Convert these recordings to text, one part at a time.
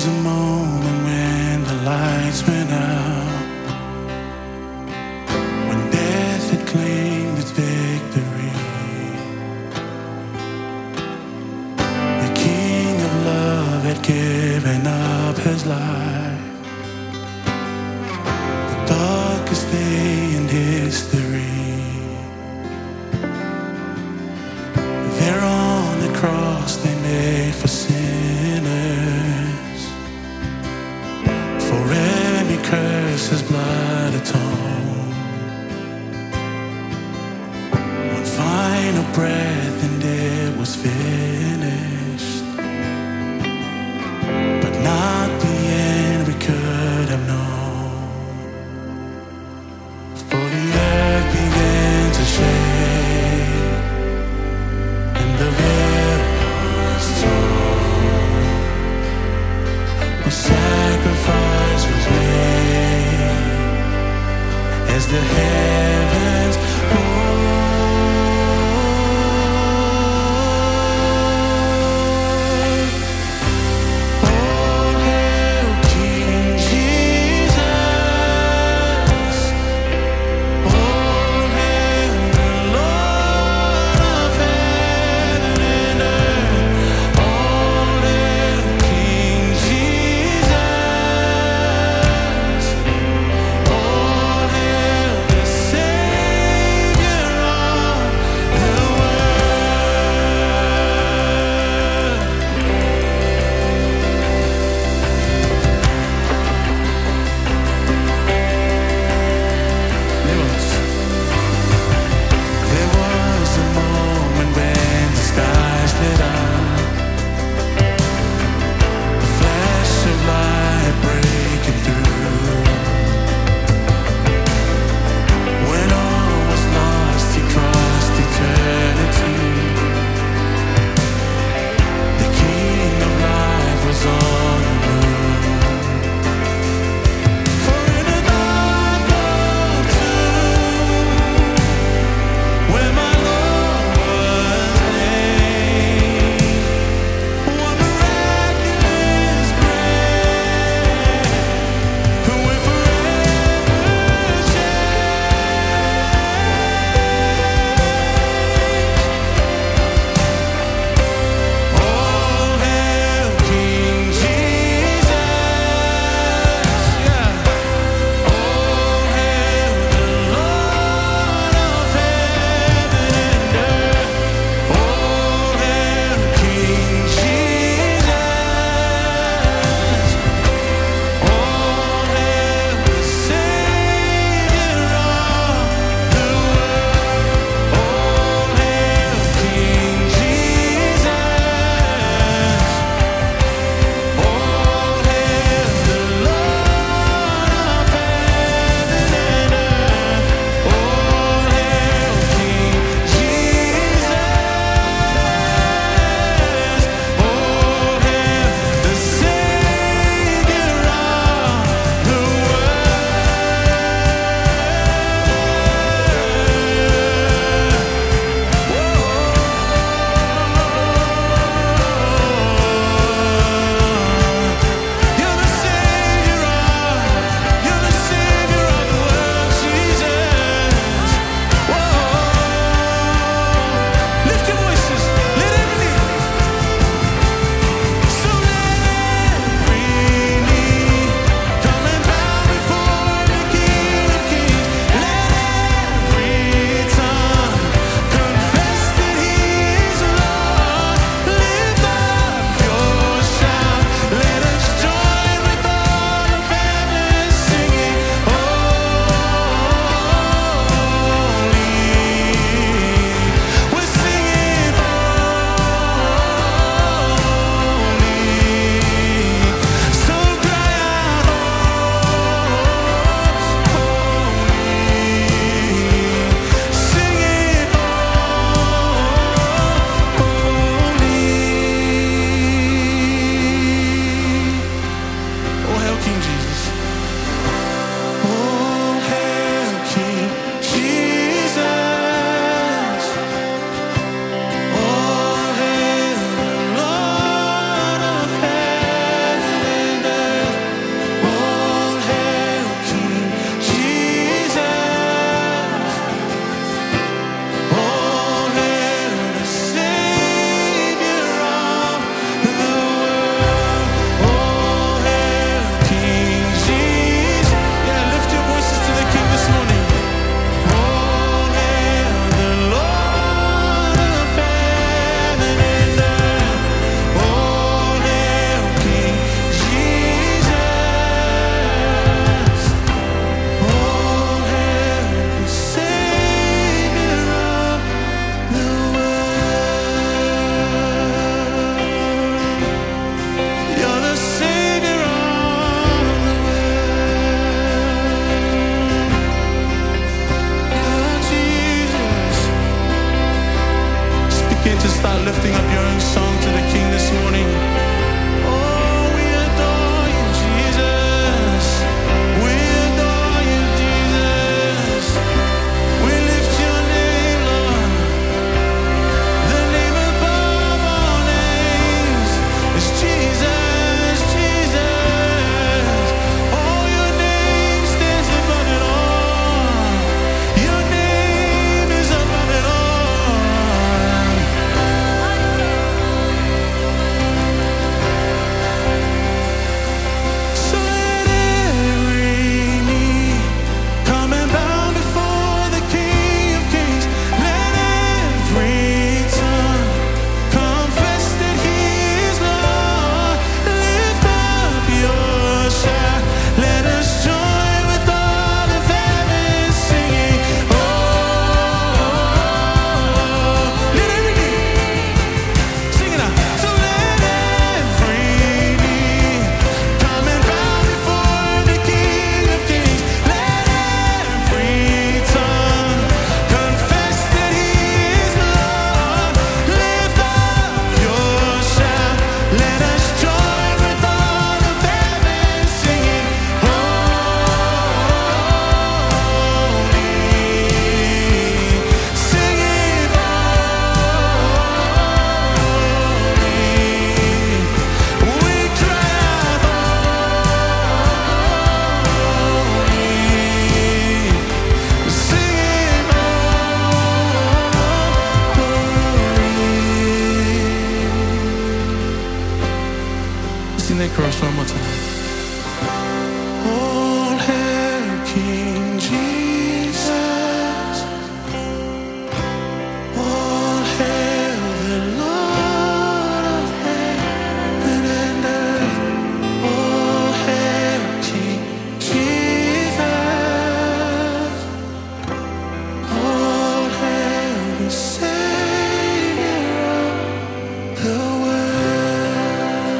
was a moment when the lights went out, when death had claimed its victory. The King of Love had given up his life, the darkest day in history. There on the cross they made for sinners, for every curse his blood atoned. One final breath and it was finished, but not the end we could have known. For the earth began to shake, and the veil was torn. A sacrifice was made as the heavens roared. All Begin to start lifting up your own song to the King this morning. Oh, we adore you, Jesus. We adore you, Jesus. We lift your name, Lord. The name above all names is Jesus, Jesus. Oh, your name stands above it all. Your name is above it all. So let every knee come and bow before the King of Kings. Let every tongue confess that He is Lord. Lift up your shout. Let us join with all of heaven singing. Oh, let every knee sing it out. So let every knee come and bow before the King of Kings. Let every tongue confess that He is Lord. Lift up your shout. Let us join with all of heaven singing. Holy, singing holy. We cry out holy, singing holy. Sing that chorus one more time. All hail King Jesus. All hail the Lord of heaven and earth. All hail King Jesus. All hail the Savior of the world.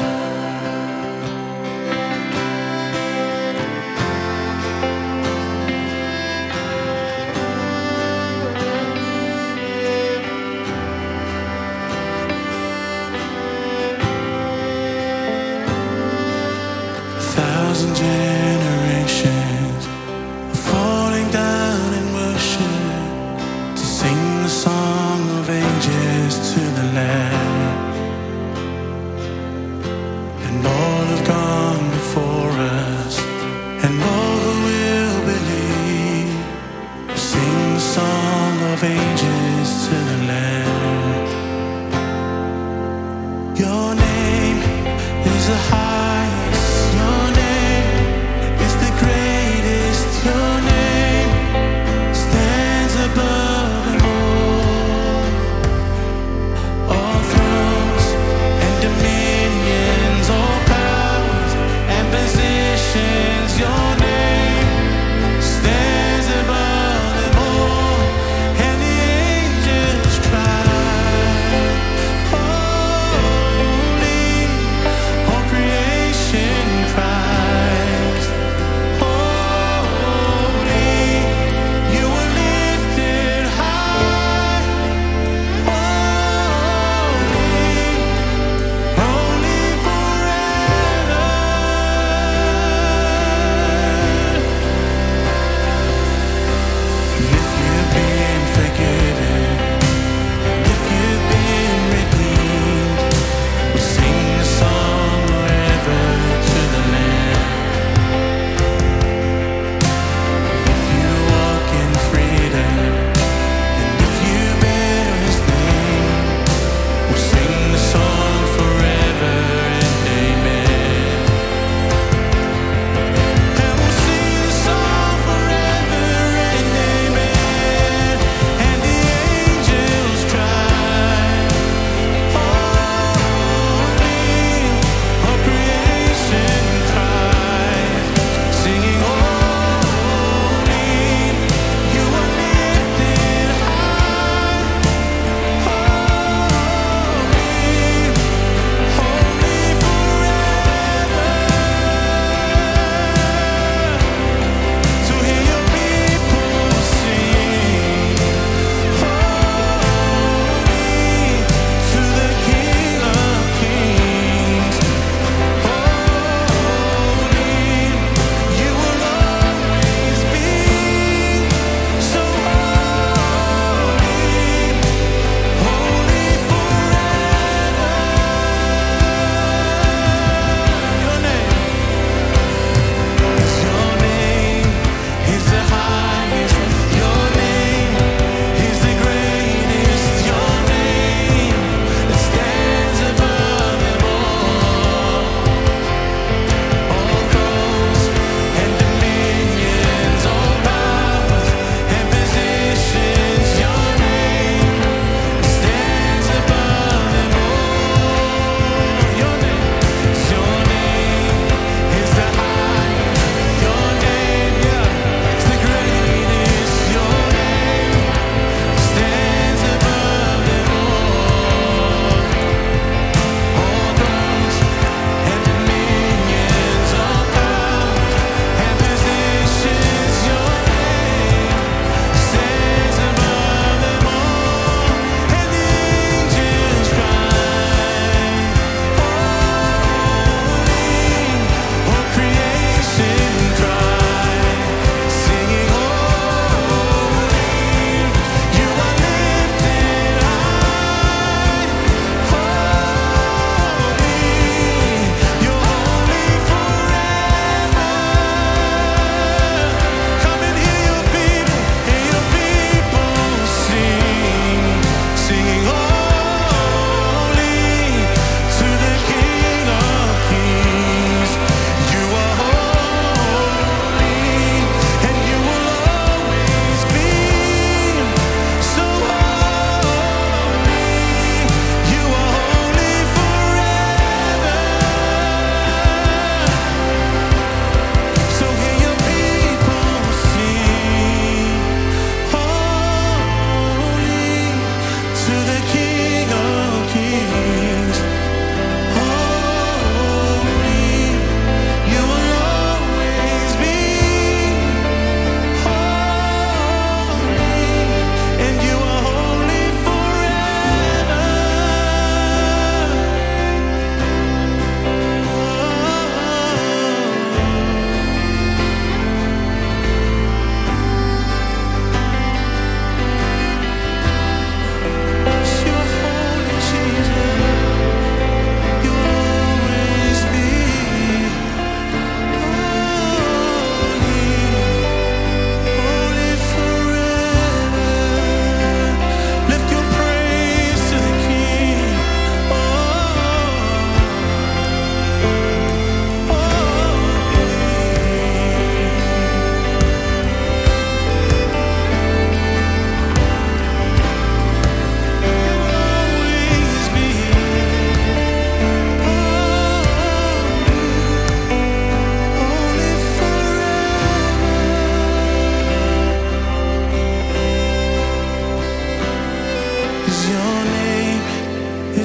A thousand generations are falling down in worship to sing the song of ages to the Lamb. And all have gone before us, and all who will believe will sing the song of ages to the Lamb. Your name is the highest. Your name is the greatest. Your name stands above them all. All thrones and dominions, all powers and positions. Your name stands above them all. And the angels cry, holy. All creation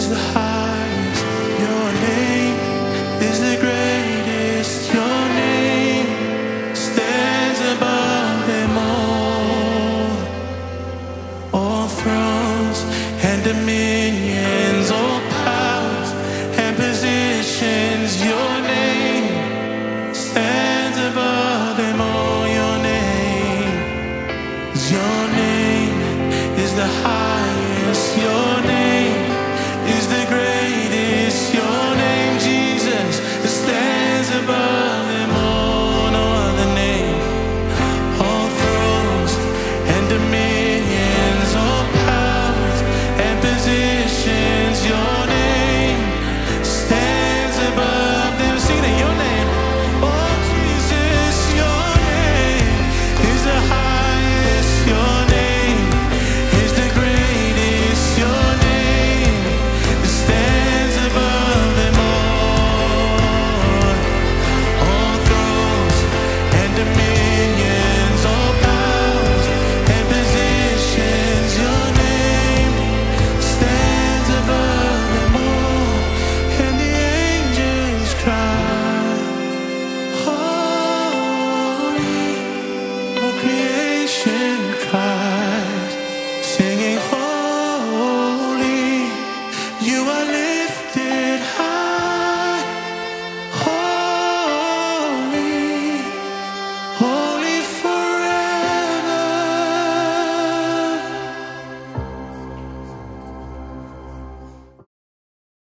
is the highest. Your name is the greatest. Your name stands above them all. All thrones and dominions, all powers and positions. Your